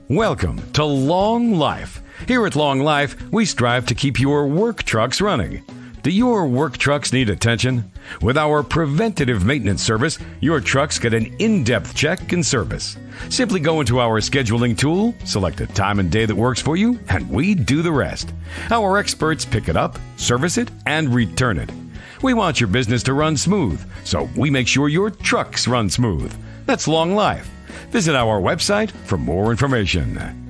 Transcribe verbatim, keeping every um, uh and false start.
Welcome to Long Life. Here at Long Life, we strive to keep your work trucks running. Do your work trucks need attention? With our preventative maintenance service, your trucks get an in-depth check and service. Simply go into our scheduling tool, select a time and day that works for you, and we do the rest. Our experts pick it up, service it, and return it. We want your business to run smooth, so we make sure your trucks run smooth. That's Long Life. Visit our website for more information.